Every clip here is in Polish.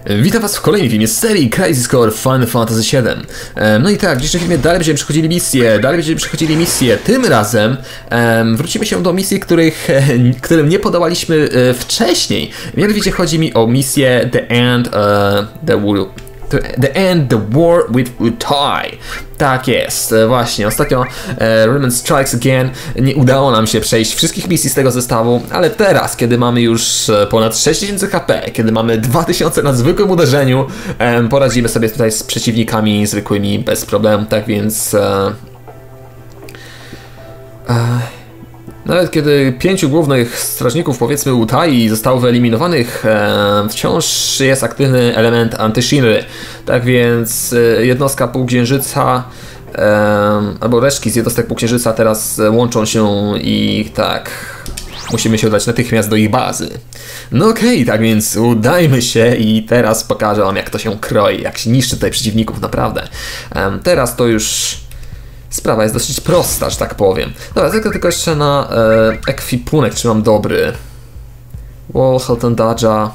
Witam was w kolejnym filmie z serii Crisis Core Final Fantasy VII. No i tak, w dzisiejszym filmie dalej będziemy przechodzili misje. Tym razem wrócimy się do misji, którym nie podołaliśmy wcześniej. Mianowicie chodzi mi o misję The End the War with Wutai. Tak jest, właśnie, ostatnio Remnant Strikes Again nie udało nam się przejść wszystkich misji z tego zestawu, ale teraz, kiedy mamy już ponad 6000 HP, kiedy mamy 2000 na zwykłym uderzeniu, poradzimy sobie tutaj z przeciwnikami zwykłymi bez problemu, tak więc... Nawet kiedy 5 głównych strażników, powiedzmy Wutai, zostało wyeliminowanych, wciąż jest aktywny element Anty-Shinry. Tak więc jednostka Półksiężyca, albo resztki z jednostek Półksiężyca teraz łączą się i tak, musimy się udać natychmiast do ich bazy. No okej, tak więc udajmy się i teraz pokażę wam, jak to się kroi, jak się niszczy tutaj przeciwników, naprawdę. Teraz to już... sprawa jest dosyć prosta, że tak powiem. Dobra, tylko jeszcze na ekwipunek, czy mam dobry. Wall, Halt and Dodge'a,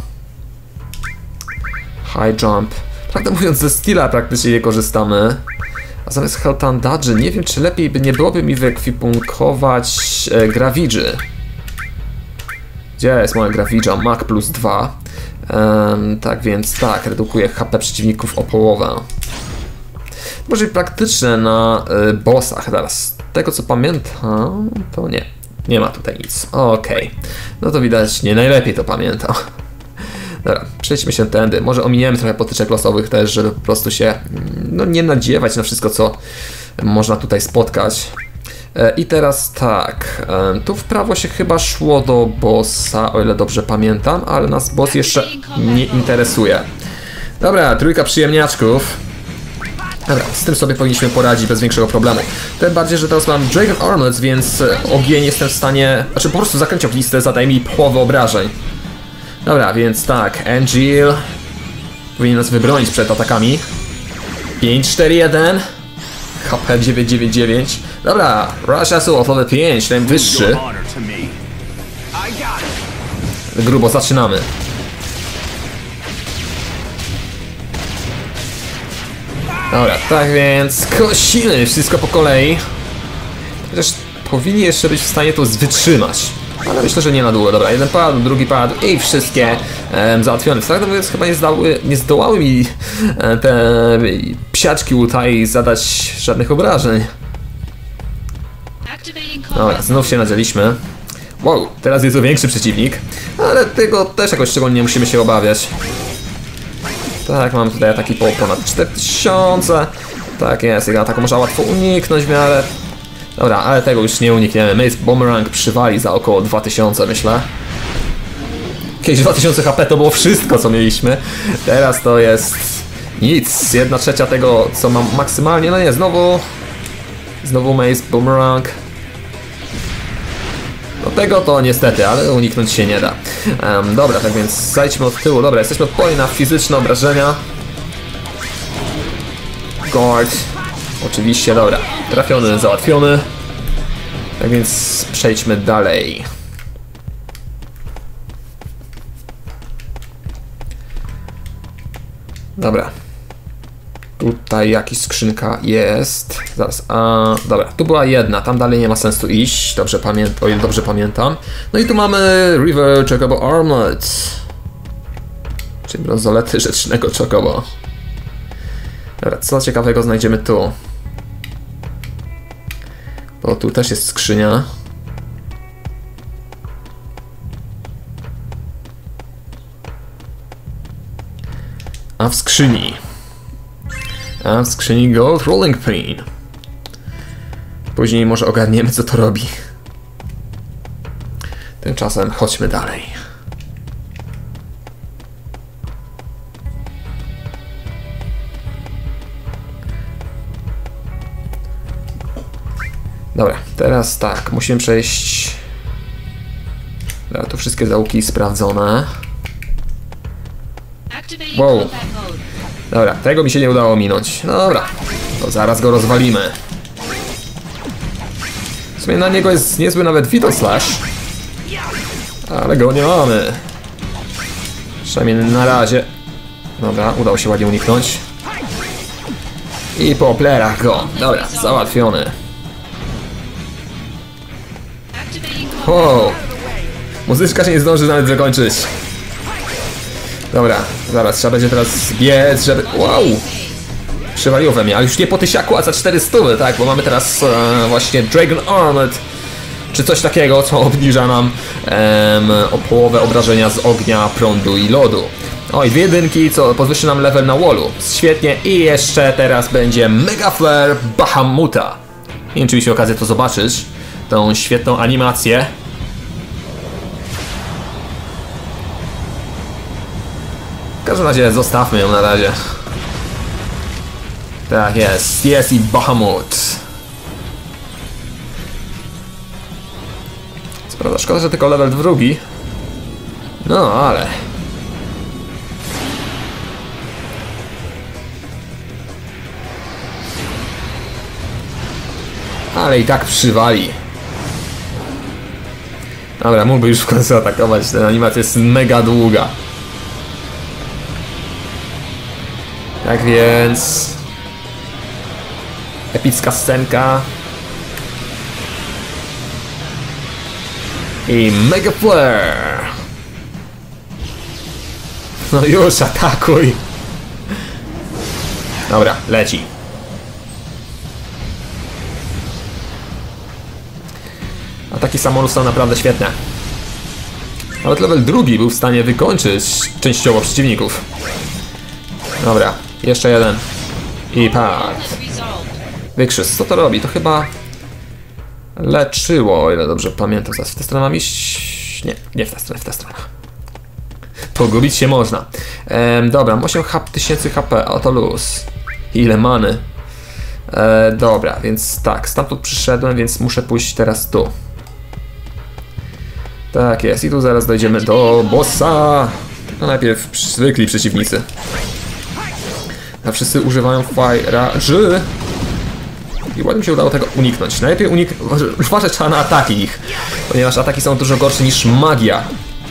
High Jump. Prawdę mówiąc, ze skilla praktycznie nie korzystamy. A zamiast Halt and Dodge'y, nie wiem, czy lepiej by nie byłoby mi wyekwipunkować Gravidży. Gdzie jest moja Gravidża? Mach plus 2. Tak więc tak, redukuje HP przeciwników o połowę. Może być praktyczne na bossach. Teraz, z tego co pamiętam, to nie. Nie ma tutaj nic. Okej. No to widać, nie najlepiej to pamiętam. Dobra, przejdźmy się tędy. Może ominiemy trochę potyczek losowych też, żeby po prostu się nie nadziewać na wszystko, co można tutaj spotkać. I teraz tak, tu w prawo się chyba szło do bossa, o ile dobrze pamiętam, ale nas boss jeszcze nie interesuje. Dobra, trójka przyjemniaczków. Dobra, z tym sobie powinniśmy poradzić bez większego problemu. Tym bardziej, że teraz mam Dragon Armlets, więc ogień jestem w stanie... Znaczy po prostu zakręcił listę, zadaje mi połowę obrażeń. Dobra, więc tak, Angel powinien nas wybronić przed atakami. 5-4-1 HP 999. Dobra, Rush Assault level 5, ten wyższy. Grubo zaczynamy. Dobra, tak więc kosimy wszystko po kolei. Chociaż powinni jeszcze być w stanie to wytrzymać. Ale myślę, że nie na długo. Dobra, jeden padł, drugi padł i wszystkie załatwione. Tak mówiąc, chyba nie zdołały mi te psiaczki Wutai zadać żadnych obrażeń. Dobra, znów się nadzieliśmy. Wow, teraz jest to większy przeciwnik. Ale tego też jakoś szczególnie nie musimy się obawiać. Tak, mamy tutaj ataki po ponad 4000. Tak jest, jego ataku można łatwo uniknąć w miarę. Dobra, ale tego już nie unikniemy. Mace Boomerang przywali za około 2000, myślę. Kiedyś 2000 HP to było wszystko, co mieliśmy. Teraz to jest nic. 1/3 tego, co mam maksymalnie. No nie, znowu Mace Boomerang. Do tego to niestety, ale uniknąć się nie da. Dobra, tak więc zajdźmy od tyłu. Dobra, jesteśmy odporni na fizyczne obrażenia. Guard. Oczywiście, dobra. Trafiony, załatwiony. Tak więc przejdźmy dalej. Dobra. Tutaj jakaś skrzynka jest. Zaraz, dobra, tu była jedna, tam dalej nie ma sensu iść, o ile dobrze pamiętam. No i tu mamy River Chocobo Armlet. Czyli brązolety rzecznego Chocobo. Dobra, co ciekawego znajdziemy tu? Bo tu też jest skrzynia. A w skrzyni Gold Rolling Pin. Później może ogarniemy, co to robi. Tymczasem chodźmy dalej. Dobra, teraz tak, musimy przejść... Dobra, tu wszystkie zaułki sprawdzone. Wow. Dobra, tego mi się nie udało minąć. No dobra, to zaraz go rozwalimy. W sumie na niego jest niezły nawet Vital Slash. Ale go nie mamy. Przynajmniej na razie. Dobra, udało się ładnie uniknąć. I po plerach go. Dobra, załatwiony. Wow. Muzyczka się nie zdąży nawet zakończyć. Dobra, zaraz trzeba będzie teraz biec, żeby... Wow! Przywaliło we mnie, ale już nie po tysiaku, a za 400, tak? Bo mamy teraz właśnie Dragon Armored, czy coś takiego, co obniża nam o połowę obrażenia z ognia, prądu i lodu. Oj, 2 jedynki, co podwyższy nam level na wallu. Świetnie. I jeszcze teraz będzie Mega Flare Bahamuta. Nie wiem, czy mi się okazję to zobaczyć. Tą świetną animację. W każdym razie zostawmy ją na razie. Tak jest. Jest i Bahamut. Co prawda szkoda, że tylko level 2. No, ale... Ale i tak przywali. Dobra, mógłby już w końcu atakować. Ten animacja jest mega długa. Tak więc... Epicka scenka. I Mega Flare. No już, atakuj. Dobra, leci. Ataki samolot są naprawdę świetne. Nawet level 2 był w stanie wykończyć częściowo przeciwników. Dobra, jeszcze jeden. I padł. Wykrzyż, co to robi? To chyba leczyło, o ile dobrze pamiętam. Zaraz w tę stronę mam iść? Nie, nie w tę stronę, w tę stronę. Pogubić się można. Dobra, 8000 HP, a to luz. Ile many. Dobra, więc tak, stamtąd przyszedłem, więc muszę pójść teraz tu. Tak jest, i tu zaraz dojdziemy do bossa. Tylko najpierw zwykli przeciwnicy. A wszyscy używają fire'arzy. I ładnie mi się udało tego uniknąć. Najlepiej uważać trzeba na ataki ich, ponieważ ataki są dużo gorsze niż magia.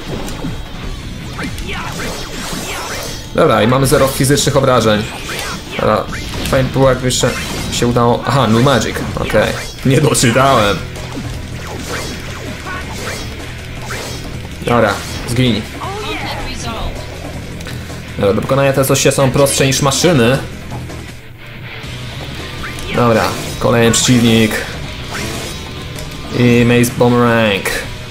Dobra, i mamy 0 fizycznych obrażeń. Dobra, fajnie było, jakby jeszcze się udało... Aha, no magic, okej. Nie doczytałem. Dobra, zgiń. Dobra, do pokonania te coś są prostsze niż maszyny. Dobra, kolejny przeciwnik. I Maze Boomerang.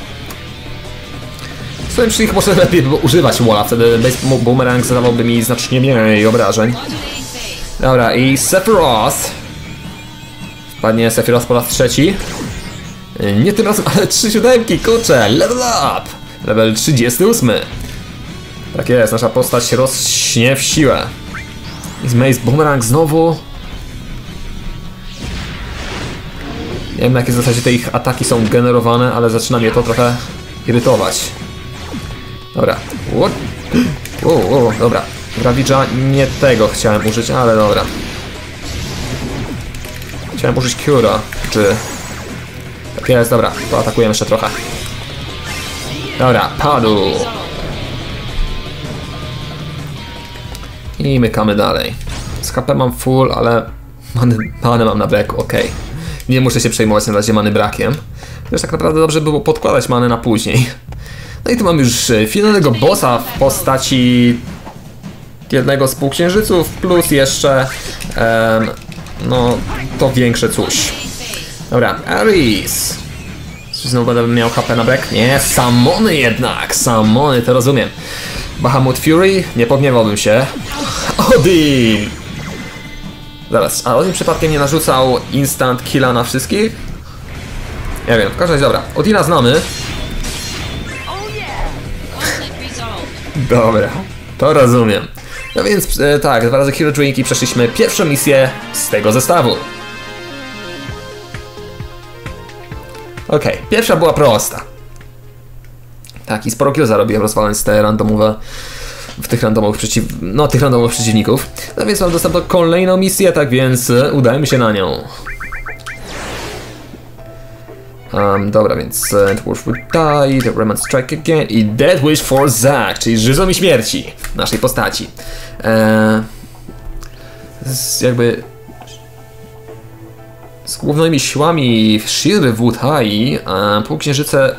W swoim przeciwniku może lepiej było używać walla, wtedy Maze Boomerang zadawałby mi znacznie mniej obrażeń. Dobra, i Sephiroth. Wpadnie Sephiroth po raz trzeci. Nie tym razem, ale 3 siódemki, kurczę, level up! Level 38. Tak jest, nasza postać rośnie w siłę. I z Maze Boomerang znowu. Nie wiem, na jakiej zasadzie te ich ataki są generowane, ale zaczyna mnie to trochę irytować. Dobra. Dobra. Gravidża nie tego chciałem użyć, ale dobra. Chciałem użyć Cura, czy... Tak jest, dobra. To atakujemy jeszcze trochę. Dobra, padł. I mykamy dalej. Z HP mam full, ale many mam na breku, okej. Nie muszę się przejmować na razie many brakiem. Też tak naprawdę dobrze było podkładać manę na później. No i tu mamy już finalnego bossa w postaci jednego z półksiężyców, plus jeszcze no to większe coś. Dobra, Ares. Znowu będę miał HP na brek? Nie, Samony jednak. Samony, to rozumiem. Bahamut Fury? Nie pogniewałbym się. Odin! Zaraz, a Odin przypadkiem nie narzucał instant killa na wszystkich? Nie wiem, w każdym razie dobra. Odina znamy. Dobra, to rozumiem. No więc tak, 2 razy Hero Drink i przeszliśmy pierwszą misję z tego zestawu. Okej, pierwsza była prosta. Tak, i sporo kill zarobiłem rozwalając te randomowe... tych randomowych przeciwników. No więc mam dostęp do kolejną misję, tak więc udajmy się na nią. Dobra, więc Death Wish would die, the Remnant Strike again i Death Wish for Zack, czyli żyzą śmierci naszej postaci. Jakby z głównymi siłami Shirry Wutai półksiężyce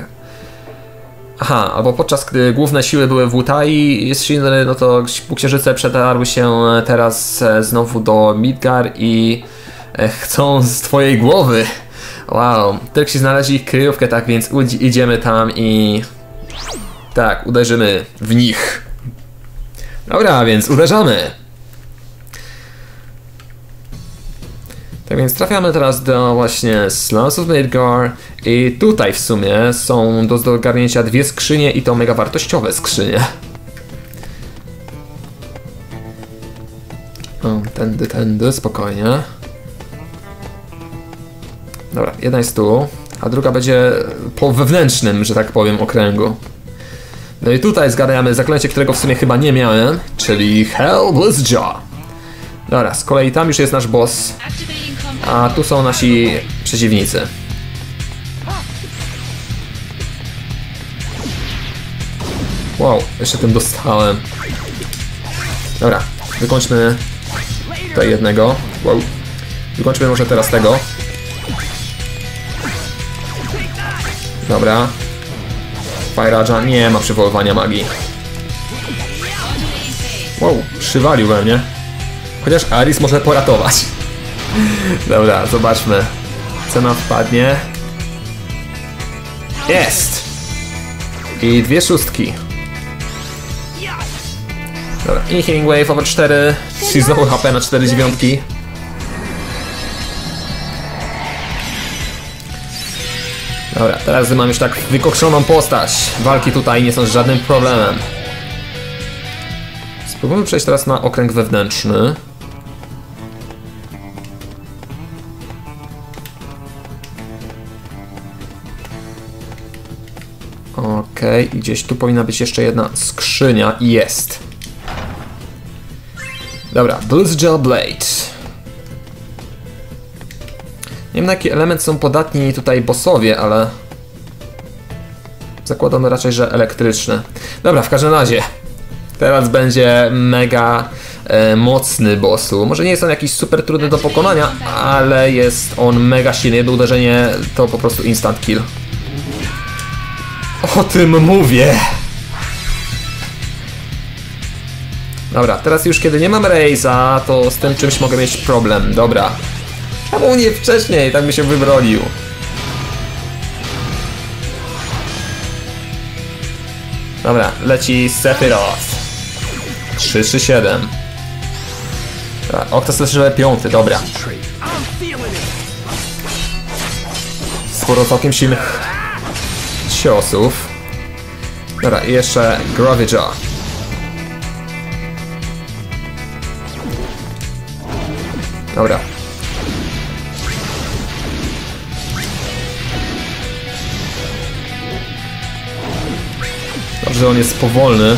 albo podczas gdy główne siły były w Wutai, jest Shinry, no to półksiężyce przetarły się teraz znowu do Midgar i chcą z twojej głowy. Wow, tylko się znaleźli ich kryjówkę, tak więc idziemy tam i tak, uderzymy w nich. Dobra, więc uderzamy. Tak więc trafiamy teraz do właśnie Slums of Midgar i tutaj w sumie są do zgarnięcia dwie skrzynie i to mega wartościowe skrzynie. O, tędy, spokojnie. Dobra, jedna jest tu, a druga będzie po wewnętrznym, że tak powiem, okręgu. No i tutaj zgarniamy zaklęcie, którego w sumie chyba nie miałem, czyli Hellbless Jaw. Dobra, z kolei tam już jest nasz boss, a tu są nasi przeciwnicy. Wow, jeszcze tym dostałem. Dobra, wykończmy tutaj jednego. Wow. Wykończmy może teraz tego. Dobra. Fire nie ma przywoływania magii. Wow, przywalił we mnie. Chociaż Aris może poratować. Dobra, zobaczmy. Co nam wpadnie. Jest! I dwie szóstki. Dobra, i Healing Wave over 4. Czyli znowu HP na 4 dziewiątki. Dobra, teraz mam już tak wykokszoną postać. Walki tutaj nie są żadnym problemem. Spróbujmy przejść teraz na okręg wewnętrzny. Okej, i gdzieś tu powinna być jeszcze jedna skrzynia i jest. Dobra, Blizzgel Blade. Nie wiem, na jaki element są podatni tutaj bossowie, ale zakładamy raczej, że elektryczny. Dobra, w każdym razie teraz będzie mega mocny bossu. Może nie jest on jakiś super trudny do pokonania, ale jest on mega silny. Jedno uderzenie to po prostu instant kill. O tym mówię! Dobra, teraz już kiedy nie mam Raze'a, to z tym czymś mogę mieć problem. Dobra. Czemu nie wcześniej? Tak by się wybronił. Dobra, leci Sephiroth. 3-3-7. Octa Slash level 5, dobra. Sporo całkiem silnych ciosów. Dobra, i jeszcze Gravity. Dobra. Dobrze, on jest powolny.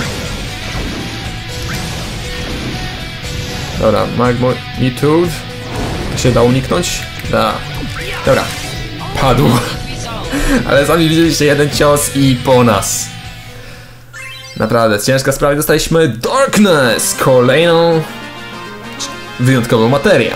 Dobra, Magnitude. Się da uniknąć? Da. Dobra. Padł. Ale sami widzieliście jeden cios i po nas. Naprawdę, ciężka sprawa. Dostaliśmy Darkness! Kolejną wyjątkową materię.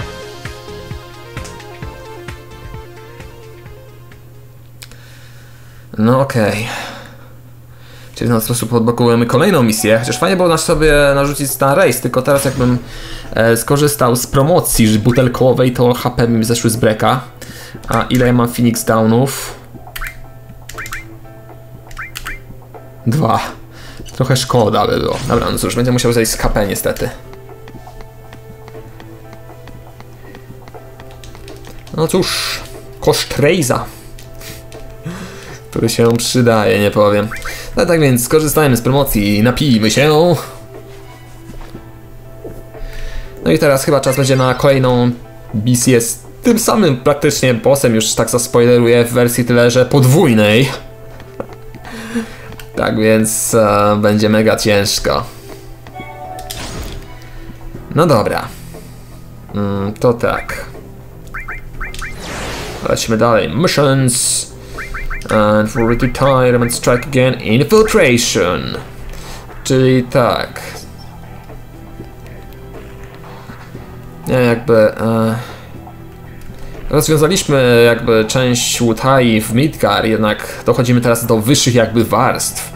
No okej. Czyli w ten sposób odblokujemy kolejną misję. Chociaż fajnie było nas sobie narzucić na race, tylko teraz jakbym skorzystał z promocji butelkowej, to HP mi zeszły z breka. A ile ja mam Phoenix Downów? 2. Trochę szkoda by było. Dobra, no cóż, będzie musiał zejść z HP niestety. No cóż, koszt Raze'a, który się przydaje, nie powiem. No tak więc skorzystajmy z promocji i napijmy się. No i teraz chyba czas będzie na kolejną misję z tym samym praktycznie bossem, już tak zaspoileruję, w wersji tyle, że podwójnej. Tak więc będzie mega ciężko. No dobra. To tak. Lecimy dalej. Missions. And for retirement strike again. Infiltration. Czyli tak. Nie, jakby... rozwiązaliśmy jakby część Wutai w Midgar, jednak dochodzimy teraz do wyższych jakby warstw.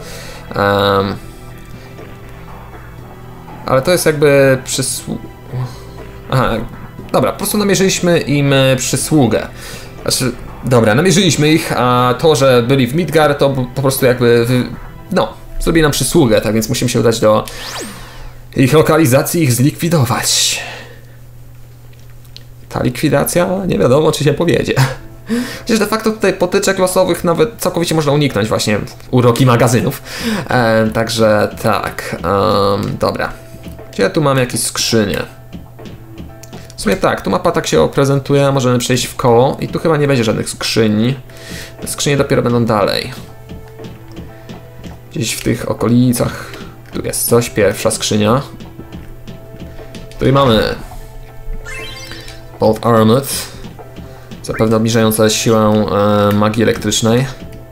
Ale to jest jakby Aha, dobra, po prostu namierzyliśmy im przysługę. Znaczy, dobra, namierzyliśmy ich, a to, że byli w Midgar, to po prostu jakby, no, zrobili nam przysługę, tak więc musimy się udać do ich lokalizacji i ich zlikwidować. Ta likwidacja nie wiadomo, czy się powiedzie. Chociaż de facto tutaj potyczek losowych nawet całkowicie można uniknąć właśnie uroki magazynów. Także tak, dobra. Gdzie tu mam jakieś skrzynie? W sumie tak, tu mapa tak się prezentuje, możemy przejść w koło i tu chyba nie będzie żadnych skrzyni. Skrzynie dopiero będą dalej. Gdzieś w tych okolicach. Tu jest coś, pierwsza skrzynia. Tutaj mamy Bolt Armored, zapewne obniżające siłę magii elektrycznej.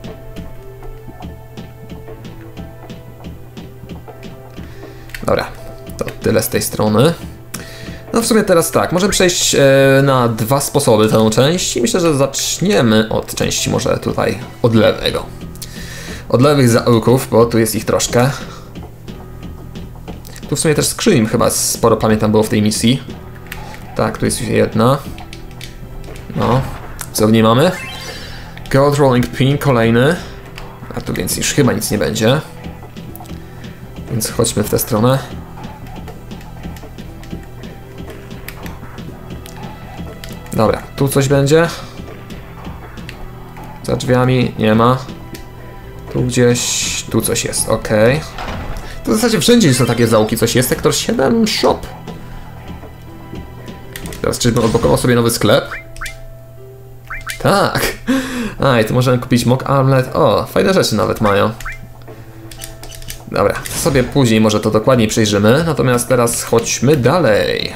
Dobra, to tyle z tej strony. No w sumie teraz tak, możemy przejść na dwa sposoby tę część i myślę, że zaczniemy od części może tutaj od lewego. Od lewych zaułków, bo tu jest ich troszkę. Tu w sumie też skrzyń chyba sporo pamiętam było w tej misji. Tak, tu jest jedna. No, co w niej mamy? Gold Rolling Pin, kolejny. A tu więc już chyba nic nie będzie. Więc chodźmy w tę stronę. Dobra, tu coś będzie. Za drzwiami nie ma. Tu gdzieś, tu coś jest, ok. Tu w zasadzie wszędzie są takie zaułki, coś jest. Sektor 7, shop. Teraz czyżbym odblokował sobie nowy sklep? Tak! A, i tu możemy kupić mock armlet. O, fajne rzeczy nawet mają. Dobra, sobie później może to dokładniej przejrzymy. Natomiast teraz chodźmy dalej.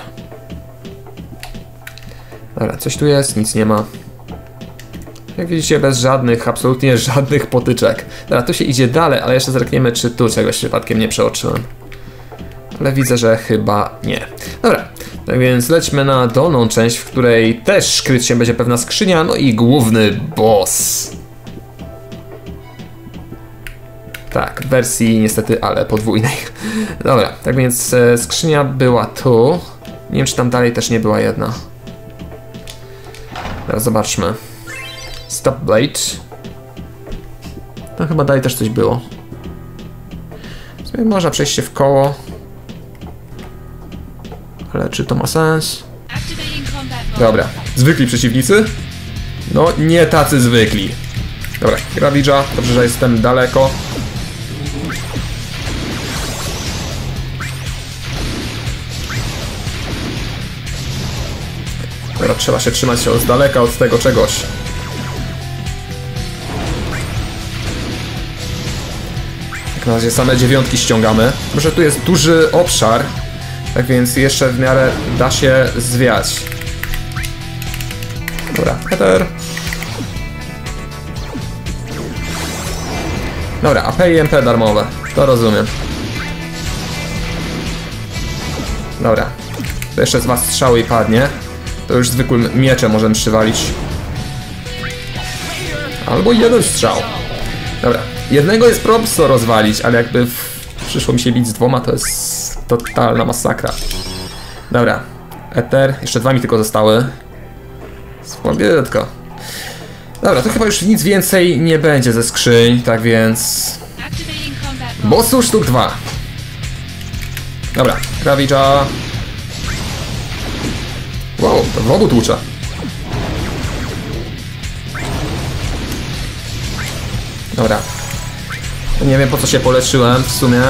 Dobra, coś tu jest, nic nie ma. Jak widzicie, bez żadnych, absolutnie żadnych potyczek. Dobra, tu się idzie dalej, ale jeszcze zerkniemy, czy tu czegoś przypadkiem nie przeoczyłem. Ale widzę, że chyba nie. Dobra, tak więc lećmy na dolną część, w której też kryć się będzie pewna skrzynia, no i główny boss. Tak, w wersji niestety, ale podwójnej. Dobra, tak więc skrzynia była tu. Nie wiem, czy tam dalej też nie była jedna. Teraz zobaczmy. Stop Blade. No chyba dalej też coś było. W sumie można przejść się w koło. Ale czy to ma sens? Dobra, zwykli przeciwnicy? No nie tacy zwykli. Dobra, Gravidża, dobrze, że jestem daleko. Dobra, trzeba się trzymać z daleka od tego czegoś. Jak na razie same dziewiątki ściągamy. Może tu jest duży obszar, tak więc jeszcze w miarę da się zwiać. Dobra, Heather. Dobra, AP i MP darmowe, to rozumiem. Dobra, to jeszcze z was strzały i padnie. To już zwykłym mieczem możemy przywalić. Albo jeden strzał. Dobra, jednego jest prosto rozwalić, ale jakby przyszło mi się bić z dwoma, to jest totalna masakra. Dobra, Ether, jeszcze dwa mi tylko zostały. Słabiutko. Dobra, to chyba już nic więcej nie będzie ze skrzyń, tak więc... Bossu sztuk 2. Dobra, Gravidża. Wow, to w obu tłucze. Dobra. Nie wiem, po co się poleczyłem w sumie.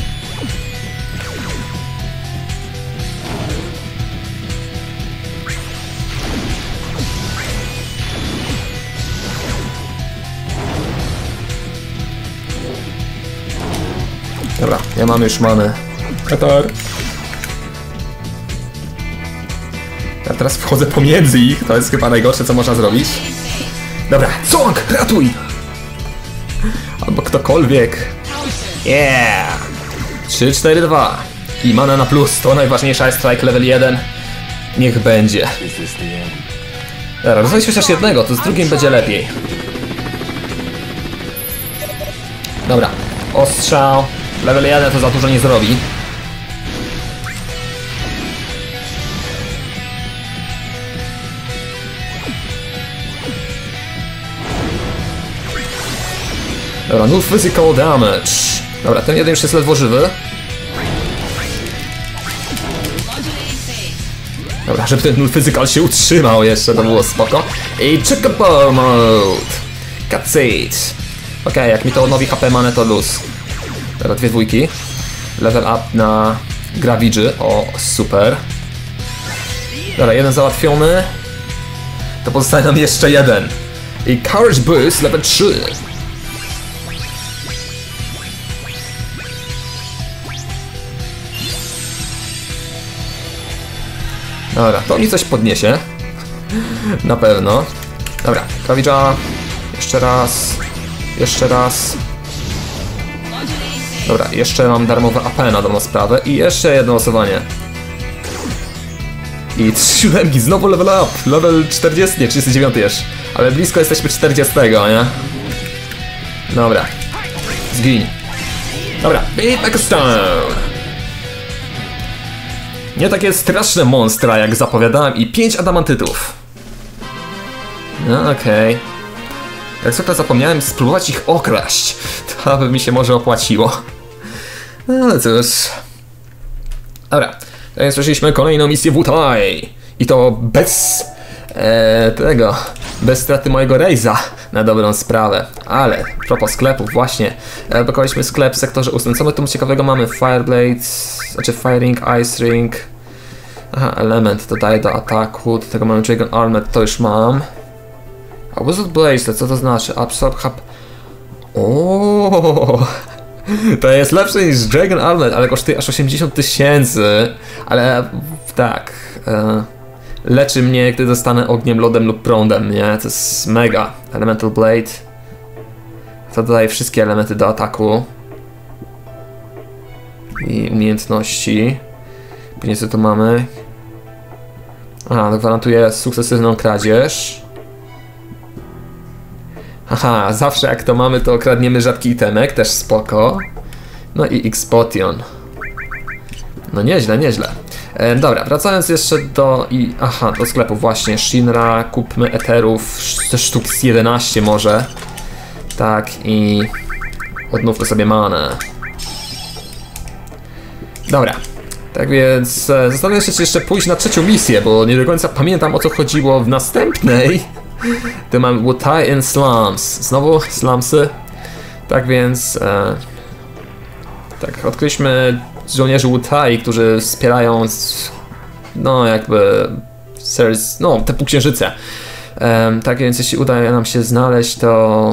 Dobra, ja mam już manę. Katar. Ja teraz wchodzę pomiędzy ich, to jest chyba najgorsze, co można zrobić. Dobra, Song, ratuj! Albo ktokolwiek. Yeah! 3, 4, 2. I mana na plus, to najważniejsza jest strike level 1. Niech będzie. Dobra, rozwalić chociaż jednego, to z drugim będzie lepiej. Dobra, ostrzał. Level 1 to za dużo nie zrobi. Dobra, no physical damage. Dobra, ten jeden już jest ledwo żywy. Dobra, żeby ten null physical się utrzymał jeszcze, to było spoko. I Chocobo mode. Cutscene. Okej, jak mi to odnowi HP manę, to luz. Dobra, 2 dwójki. Level up na Gravidży. O, super. Dobra, jeden załatwiony. To pozostaje nam jeszcze jeden. I Courage Boost level 3. Dobra, to mi coś podniesie. Na pewno. Dobra, Gravidża. Jeszcze raz. Jeszcze raz. Dobra, jeszcze mam darmowe AP na dobrą sprawę. I jeszcze jedno losowanie. I 3 siódemki, znowu level up. Level 40, nie, 39 jeszcze. Ale blisko jesteśmy 40, nie? Dobra. Zgiń. Dobra, Beat Like a Stone. Nie takie straszne monstra, jak zapowiadałem, i 5 adamantytów. No okej. Jak zwykle zapomniałem spróbować ich okraść. To by mi się może opłaciło. No cóż. Dobra, teraz słyszeliśmy kolejną misję Wutai. I to bez bez straty mojego Rejza na dobrą sprawę. Ale a propos sklepów, właśnie. Blokowaliśmy sklep w sektorze 8. Co my tu ciekawego mamy? Fireblades, znaczy Firing, Ice Ring. Aha, element dodaje do ataku. Do tego mamy Dragon Armor, to już mam. A Wizard Blaze, co to znaczy? Absorb Hub. O, to jest lepsze niż Dragon Armor, ale kosztuje aż 80 000. Ale tak. Leczy mnie, gdy dostanę ogniem, lodem lub prądem, nie? To jest mega. Elemental Blade. To dodaje wszystkie elementy do ataku. I umiejętności. Później co tu mamy? Aha, to gwarantuje sukcesywną kradzież. Haha, zawsze jak to mamy, to okradniemy rzadki itemek, też spoko. No i X-Potion. No nieźle, nieźle. Dobra, wracając jeszcze do do sklepu właśnie. Shinra, kupmy eterów, te sztuki z 11 może. Tak, i odnówmy sobie manę. Dobra. Tak więc zastanawiam się, czy jeszcze pójść na trzecią misję, bo nie do końca pamiętam, o co chodziło w następnej. Tu mam Wutai in Slums. Znowu slumsy. Tak więc tak, odkryliśmy żołnierzy Wutai, którzy wspierają no jakby no te półksiężyce. Tak więc jeśli uda nam się znaleźć, to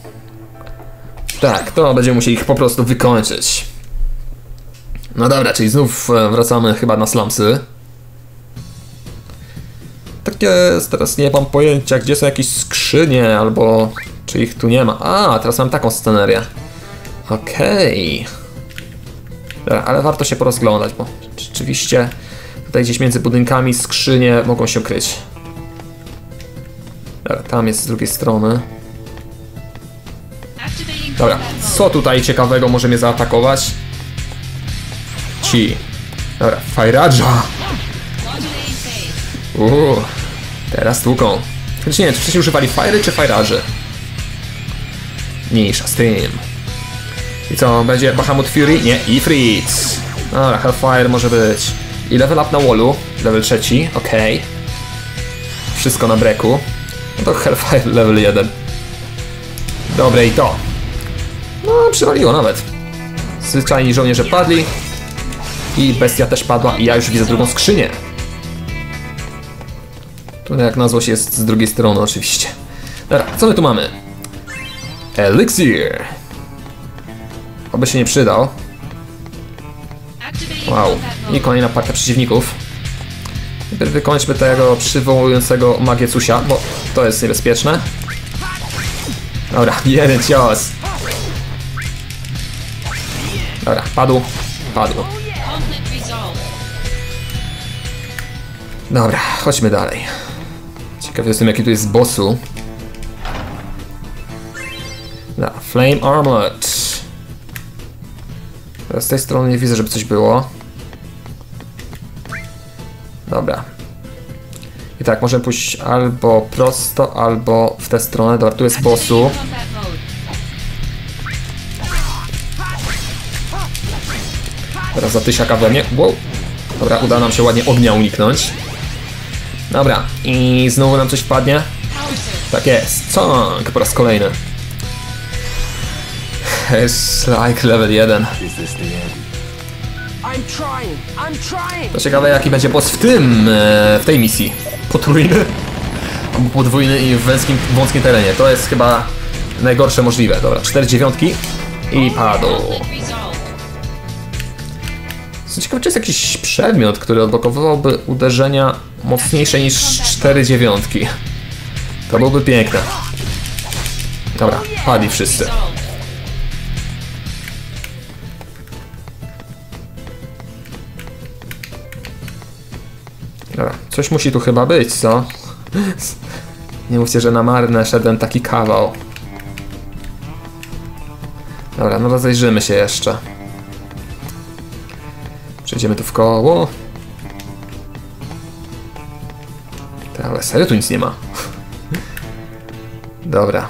tak, to będziemy musieli ich po prostu wykończyć. No dobra, czyli znów wracamy chyba na slumsy. Tak jest, teraz nie mam pojęcia, gdzie są jakieś skrzynie, albo czy ich tu nie ma. A, teraz mam taką scenerię. Okej. Dobra, ale warto się porozglądać, bo rzeczywiście tutaj gdzieś między budynkami skrzynie mogą się kryć. Dobra, tam jest z drugiej strony. Dobra, co tutaj ciekawego może mnie zaatakować? Ci. Dobra, Fajradża. Teraz tłuką. Choć nie wiem, czy wcześniej używali Fire czy Fajradży? Mniejsza z tym. I co, będzie Bahamut Fury? Nie, Ifrit. Dobra, Hellfire może być. I level up na wallu, level 3, okej. Wszystko na breku. No to Hellfire level 1. Dobre i to. No, przywaliło nawet. Zwyczajni żołnierze padli. I bestia też padła i ja już widzę drugą skrzynię. Tu jak na złość jest z drugiej strony oczywiście. Dobra, co my tu mamy? Elixir. Oby się nie przydał. Wow. I kolejna partia przeciwników. Wykończmy tego przywołującego Magiecusia, bo to jest niebezpieczne. Dobra, jeden cios. Dobra, padł. Dobra, chodźmy dalej. Ciekawy jestem, jaki tu jest bossu. Flame Armlet. Teraz z tej strony nie widzę, żeby coś było. Dobra. I tak, możemy pójść albo prosto, albo w tę stronę. Dobra, tu jest bossu. Teraz za tysiaka we mnie. Wow. Dobra, uda nam się ładnie ognia uniknąć. Dobra, i znowu nam coś wpadnie. Tak jest, Song po raz kolejny. Like level 1. To ciekawe, jaki będzie boss w tej misji. Potrójny albo podwójny i w wąskim terenie. To jest chyba najgorsze możliwe. Dobra, 4 dziewiątki i padł. Ciekawe, czy jest jakiś przedmiot, który odblokowywałby uderzenia mocniejsze niż 4 dziewiątki. To byłoby piękne. Dobra, padli wszyscy. Dobra, coś musi tu chyba być, co? Nie mówcie, że na marne szedłem taki kawał. Dobra, no rozejrzymy się jeszcze. Przejdziemy tu w koło. Ale serio tu nic nie ma. Dobra.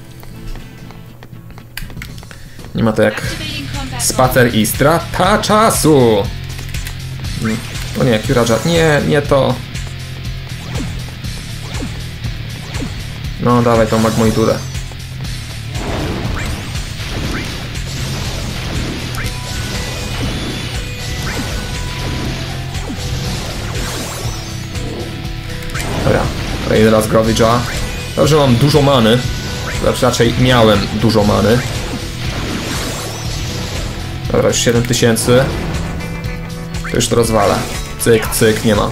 Nie ma to jak spacer i strata czasu. O nie, Curaja. Nie to. No dawaj tą magmoiturę. Dobra, kolejny raz Gravagea. Dobrze, mam dużo many. Znaczy raczej miałem dużo many. Dobra, już 7000. To już to rozwala. Cyk, cyk, nie ma.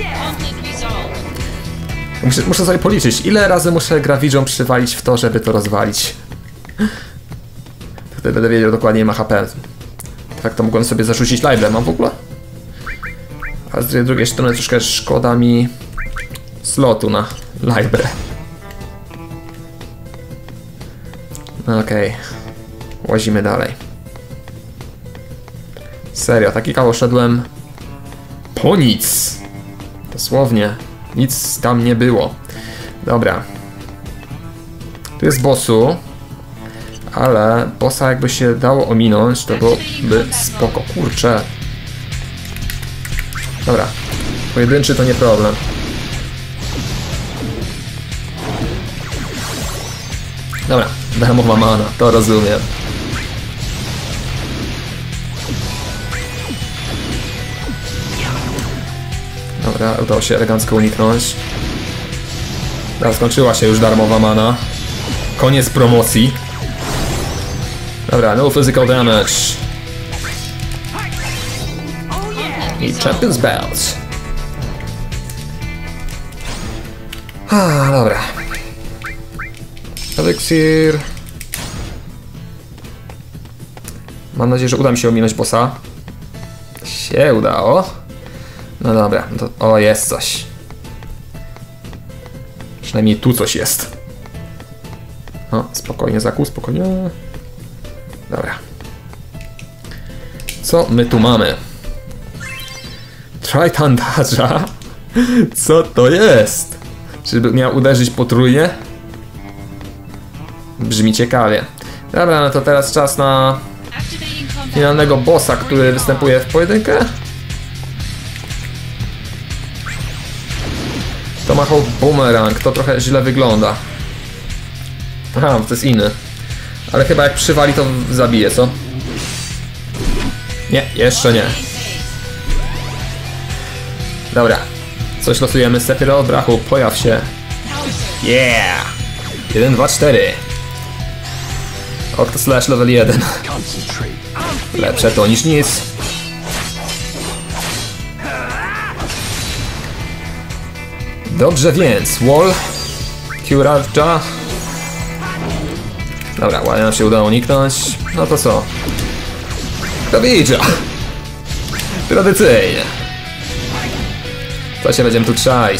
Muszę sobie policzyć, ile razy muszę Gravigeą przywalić w to, żeby to rozwalić. Wtedy będę wiedział dokładnie, ile ma HP. Tak to mogłem sobie zarzucić live'em, mam w ogóle. A z drugiej strony troszkę szkoda mi slotu na librę. Okej. Łazimy dalej. Serio, taki kawał szedłem po nic. Dosłownie. Nic tam nie było. Dobra. Tu jest bossu. Ale bossa jakby się dało ominąć, to byłoby spoko. Kurczę. Dobra. Pojedynczy to nie problem. Dobra. Darmowa mana, to rozumiem. Dobra, udało się elegancko uniknąć. Dobra, skończyła się już darmowa mana. Koniec promocji. Dobra, no physical damage. I Champion's Belt. Dobra. Eliksir. Mam nadzieję, że uda mi się ominąć bossa. Się udało. No dobra, to, o, jest coś. Przynajmniej tu coś jest. O, spokojnie, Zaku, spokojnie. Dobra. Co my tu mamy? Tritandadża? Co to jest? Czyby miał uderzyć potrójnie? Brzmi ciekawie. Dobra, no to teraz czas na finalnego bossa, który występuje w pojedynkę. Tomahawk Boomerang, to trochę źle wygląda. Aha, to jest inny. Ale chyba jak przywali, to zabije, co? Nie, jeszcze nie. Dobra. Coś losujemy. Sephiroth, brachu, pojaw się. Yeah! 1, 2, 4. Octoslash level 1. Lepsze to niż nic. Dobrze więc, Wall, Curaja. Dobra, ładnie nam się udało uniknąć. No to co? Gravidża! Tradycyjnie. To się będziemy tu czaić.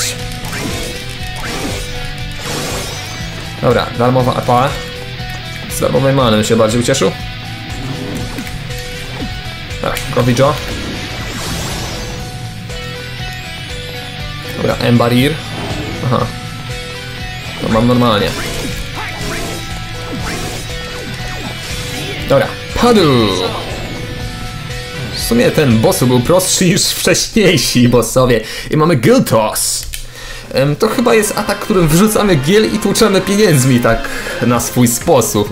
Dobra, darmowa APA. Z darmowej many się bardziej ucieszył. Tak, Gravidża. Dobra, Embarir. Aha. To mam normalnie. Dobra, Padu! W sumie ten boss był prostszy niż wcześniejsi bossowie. I mamy Giltos. To chyba jest atak, którym wrzucamy giel i tłuczemy pieniędzmi tak na swój sposób.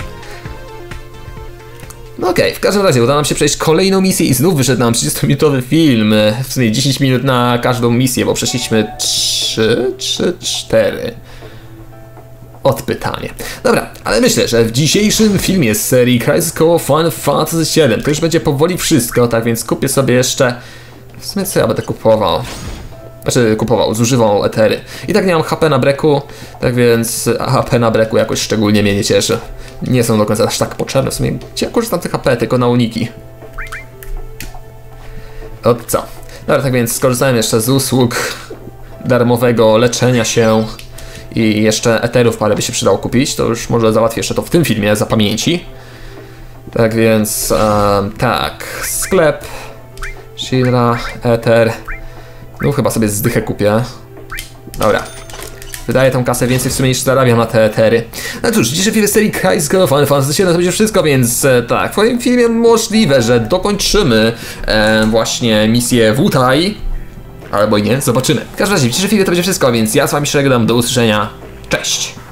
No okej, w każdym razie udało nam się przejść kolejną misję i znów wyszedł nam 30-minutowy film. W sumie 10 minut na każdą misję, bo przeszliśmy 3 czy 4. Odpytanie. Dobra, ale myślę, że w dzisiejszym filmie z serii Crisis Core Final Fantasy VII to już będzie powoli wszystko, tak więc kupię sobie jeszcze... W sumie co ja będę kupował? Znaczy zużywał etery. I tak nie mam HP na breku, tak więc HP na breku jakoś szczególnie mnie nie cieszy. Nie są do końca aż tak potrzebne, w sumie gdzie ja korzystam tych HP, tylko na uniki. Od co? Dobra, tak więc skorzystałem jeszcze z usług darmowego leczenia się i jeszcze eterów parę by się przydało kupić, to już może załatwię jeszcze to w tym filmie za pamięci. Tak więc, tak, sklep, Shira, eter, no chyba sobie zdychę kupię. Dobra. Wydaję tą kasę więcej w sumie niż zarabiam na te etery. No cóż, dzisiejszy film serii Crisis Core Final Fantasy VII to będzie wszystko, więc tak, w tym filmie możliwe, że dokończymy właśnie misję Wutai. Albo i nie, zobaczymy. W każdym razie, w dzisiejszym filmie to będzie wszystko, więc ja z wami się żegnam, do usłyszenia. Cześć!